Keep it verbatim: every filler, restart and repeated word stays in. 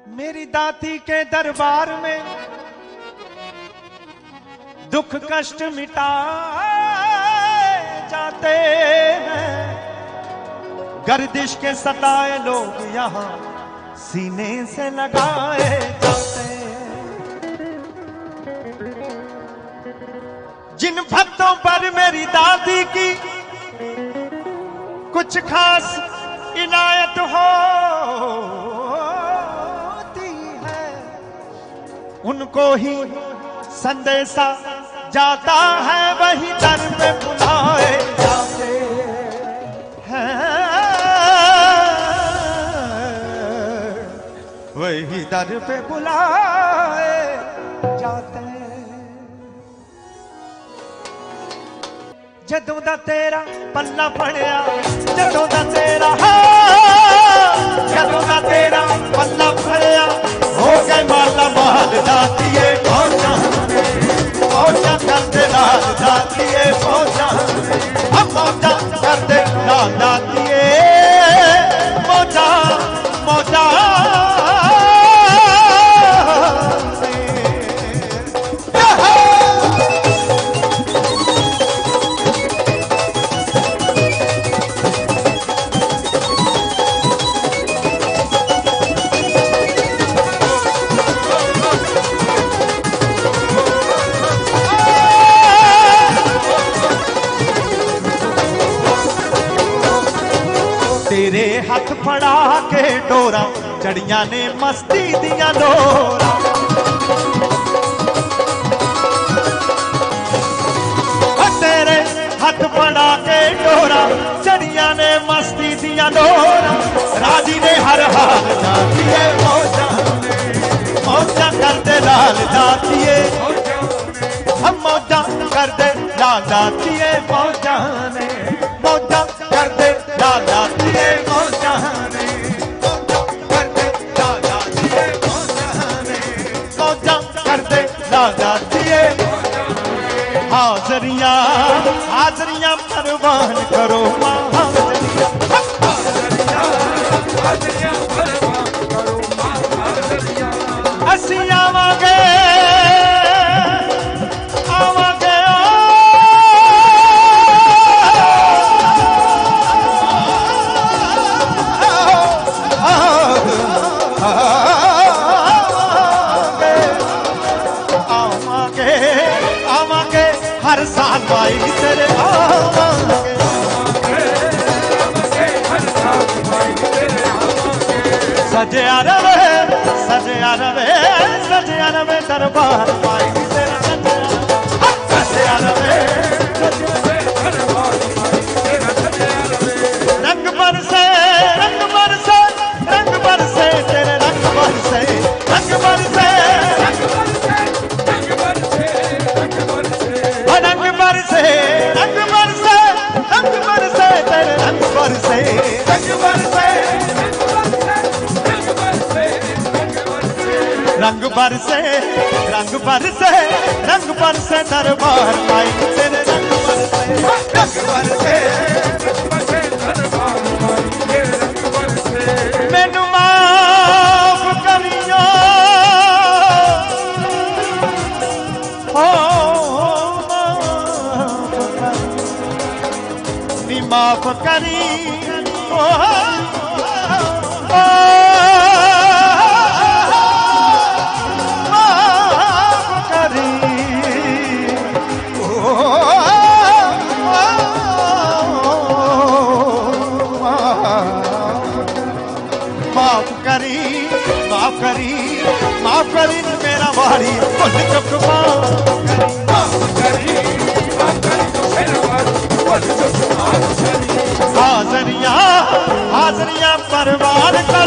मेरी दाती के दरबार में दुख कष्ट मिटाए जाते हैं। गर्दिश के सताए लोग यहाँ सीने से लगाए जाते हैं। जिन भक्तों पर मेरी दादी की कुछ खास इनायत होती है, उनको ही संदेशा जाता है, वही दर पे बुलाए जाते हैं, वही दर पे बुलाए जाते हैं। जदों दा तेरा पल्ला फड़िया, जदों दा तेरा जदों दा तेरा पल्ला फड़िया, हो गए माला माल जातीए फौजा फौजा करते लाल जातीए फौजा हम मौजा करते लाल जातीए मौजा मौजा। तेरे हाथ फड़ा के डोरा चढ़िया ने मस्ती दिया डोरा। तेरे हाथ फड़ा के डोरा चढ़िया ने मस्ती दिया डोरा। राजी ने हर हाल जाती है मौजा मौजा करते लाल जाती है, हम मौजा करते लाल जाती है मौजा ने मौजा करते लाल जाती है मौजा ने मौजा करते लाल जाती है मौजा ने मौजा करते लाल जाती है। हाजरियां हाजरियां परवान करो मां हाजरियां हाजरियां परवान करो मां हाजरियां। असी आवांगे हर साल भाई तेरे आवांगे सजया रवे सजया रवे सजया रवे दरबार भाई तेरा सजया रवे रंग बरसे रंग बरसे रंग बरसे तेरे रंग बरसे रंग बरसे रंग बरसे रंग बरसे रंग बरसे रंग बरसे रंग बरसे रंग बरसे तेरे रंग बरसे रंग बरसे रंग बरसे रंग बरसे रंग बरसे दरबार माई तेरे रंग बरसे रंग बरसे दरबार माई तेरे रंग बरसे। मैनू माफ करियो हो माफ करी ओ माफ करी ओ माफ करी माफ करी माफ करी मेरा वारी भुल चुक माफ करी माफ करी मेरा वारी हाजरियां हाजरियां परवान कर